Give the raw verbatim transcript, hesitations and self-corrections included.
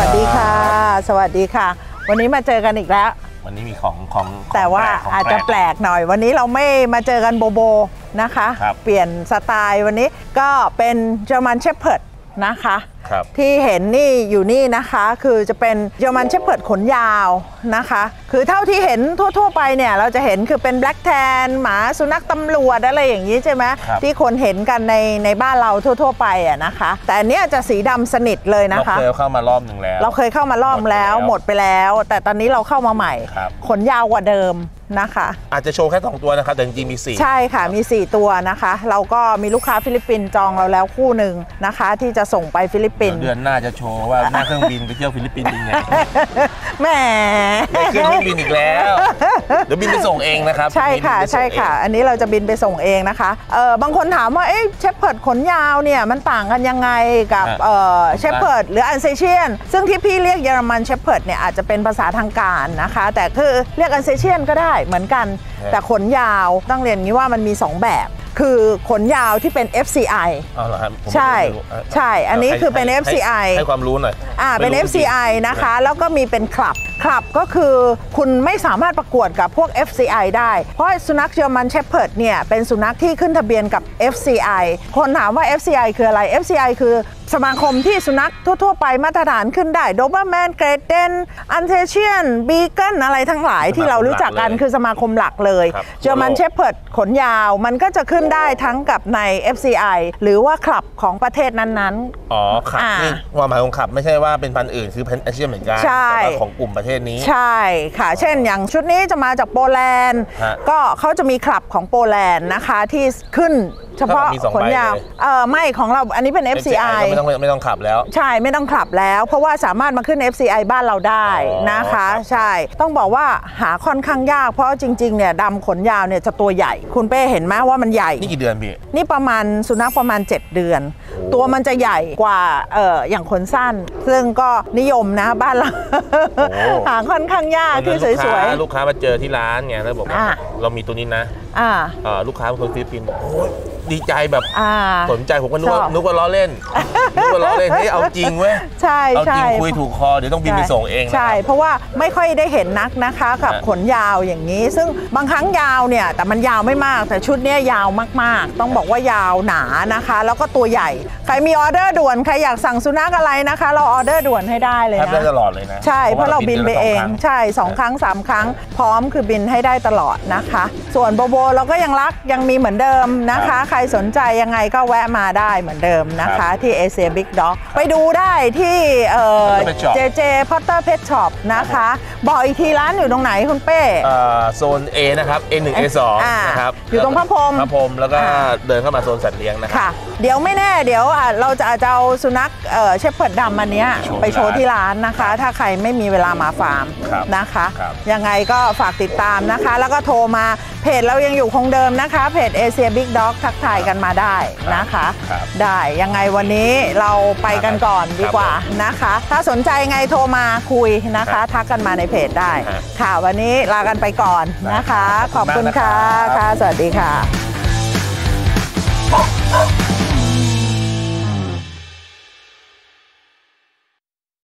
ดีค่ะสวัสดีค่ะวันนี้มาเจอกันอีกแล้ววันนี้มีของของแต่ว่าอาจจะแปลกหน่อยวันนี้เราไม่มาเจอกันโบโบนะคะเปลี่ยนสไตล์วันนี้ก็เป็นเจอร์มันเชพเพิร์ดนะคะที่เห็นนี่อยู่นี่นะคะคือจะเป็นเจอร์มันเชพเพิร์ดขนยาวนะคะคือเท่าที่เห็นทั่วๆไปเนี่ยเราจะเห็นคือเป็นแบล็กแทนหมาสุนัขตำรวจอะไรอย่างนี้ใช่ไหมที่คนเห็นกันในในบ้านเราทั่วๆไปอ่ะนะคะแต่อันนี้จะสีดำสนิทเลยนะคะเราเคยเข้ามารอบหนึ่งแล้วเราเคยเข้ามารอบแล้วหมดไปแล้วแต่ตอนนี้เราเข้ามาใหม่ขนยาวกว่าเดิมนะคะอาจจะโชว์แค่สองตัวนะครับแต่จริงๆมีสี่ใช่ค่ะมีสี่ตัวนะคะเราก็มีลูกค้าฟิลิปปินส์จองเราแล้วคู่หนึ่งนะคะที่จะส่งไปฟิลิปปินส์เดือนหน้าจะโชว์ว่าหน้าเครื่องบินไปเที่ยวฟิลิปปินส์เป็นไงแหมได้เครื่องบินอีกแล้วเดี๋ยวบินไปส่งเองนะครับใช่ค่ะใช่ค่ะอันนี้เราจะบินไปส่งเองนะคะเออบางคนถามว่าเอ๊ะเชพเพิร์ดขนยาวเนี่ยมันต่างกันยังไงกับเออเชพเพิร์ดหรืออัลเซเชียนซึ่งที่พี่เรียกเยอรมันเชพเพิร์ดเนี่ยอาจจะเป็นภาษาทางการนะคะแต่คือเรียกอัลเซเชียนก็ได้เหมือนกันแต่ขนยาวต้องเรียนงี้ว่ามันมีสองแบบคือขนยาวที่เป็น เอฟ ซี ไออ๋อเหรอครับใช่ใช่อันนี้คือเป็น เอฟ ซี ไอให้ความรู้หน่อยอ่าเป็น เอฟ ซี ไอ นะคะแล้วก็มีเป็นคลับคลับก็คือคุณไม่สามารถประกวดกับพวก เอฟ ซี ไอ ได้เพราะสุนัขเยอรมันเชพเพิร์ดเนี่ยเป็นสุนัขที่ขึ้นทะเบียนกับ เอฟ ซี ไอ คนถามว่า เอฟ ซี ไอ คืออะไร เอฟ ซี ไอ คือสมาคมที่สุนัขทั่วๆไปมาตรฐานขึ้นได้โดเบอร์แมนเกรเดนอันเทเชียนบีเกิลอะไรทั้งหลายที่เรารู้จักกันคือสมาคมหลักเลยเยอรมันเชพเพิร์ดขนยาวมันก็จะขึ้นได้ทั้งกับใน เอฟ ซี ไอ หรือว่าคลับของประเทศนั้นๆอ๋อคลับนี่ความหมายของคลับไม่ใช่ว่าเป็นพันธุ์อื่นคือพันธุ์เอเชียเหมือนกันแต่ของกลุ่มประเทศนี้ใช่ค่ะเช่นอย่างชุดนี้จะมาจากโปแลนด์ก็เขาจะมีคลับของโปแลนด์นะคะที่ขึ้นเฉพาะขนยาวเออไม่ของเราอันนี้เป็น เอฟ ซี ไอไม่ต้องไม่ต้องขับแล้วใช่ไม่ต้องขับแล้วเพราะว่าสามารถมาขึ้น เอฟ ซี ไอ บ้านเราได้นะคะใช่ต้องบอกว่าหาค่อนข้างยากเพราะจริงๆเนี่ยดำขนยาวเนี่ยจะตัวใหญ่คุณเป้เห็นไหมว่ามันใหญ่นี่กี่เดือนพี่นี่ประมาณสุนัขประมาณเจ็ดเดือนตัวมันจะใหญ่กว่าเอออย่างขนสั้นซึ่งก็นิยมนะบ้านเราหาค่อนข้างยากที่สวยๆลูกค้ามาเจอที่ร้านไงแล้วบอกว่าเรามีตัวนี้นะลูกค้าเป็นคนฟิลิปปินส์ดีใจแบบสนใจผมก็นึกว่านึกว่าล้อเล่นนึกว่าล้อเล่นเฮ้ยเอาจริงเว้ยใช่เอาจริงคุยถูกคอเดี๋ยวต้องบินไปส่งเองใช่เพราะว่าไม่ค่อยได้เห็นนักนะคะกับขนยาวอย่างนี้ซึ่งบางครั้งยาวเนี่ยแต่มันยาวไม่มากแต่ชุดนี้ยาวมากๆต้องบอกว่ายาวหนานะคะแล้วก็ตัวใหญ่ใครมีออเดอร์ด่วนใครอยากสั่งสุนัขอะไรนะคะเราออเดอร์ด่วนให้ได้เลยนะได้ตลอดเลยนะใช่เพราะเราบินไปเองใช่สองครั้งสามครั้งพร้อมคือบินให้ได้ตลอดนะคะส่วนโบโบเราก็ยังรักยังมีเหมือนเดิมนะคะใครสนใจยังไงก็แวะมาได้เหมือนเดิมนะคะที่เอเชียบิ๊กด็อกไปดูได้ที่เจเจพอตเตอร์เพชช็อปนะคะบอกอีกทีร้านอยู่ตรงไหนคุณเป้โซน A นะครับ เอ หนึ่ง เอ สอง นะครับอยู่ตรงพระพรหมพระพรหมแล้วก็เดินเข้ามาโซนสัตว์เลี้ยงนะครับเดี๋ยวไม่แน่เดี๋ยวเราจะจะเอาสุนัขเชพเพิร์ดดำอันนี้ไปโชว์ที่ร้านนะคะถ้าใครไม่มีเวลามาฟาร์มนะคะยังไงก็ฝากติดตามนะคะแล้วก็โทรมาเพจเรายังอยู่คงเดิมนะคะเพจเอเชียบิ๊กด็อกทักทายกันมาได้นะคะได้ยังไงวันนี้เราไปกันก่อนดีกว่านะคะถ้าสนใจไงโทรมาคุยนะคะทักกันมาในเพจได้ค่ะวันนี้ลากันไปก่อนนะคะขอบคุณค่ะค่ะสวัสดีค่ะ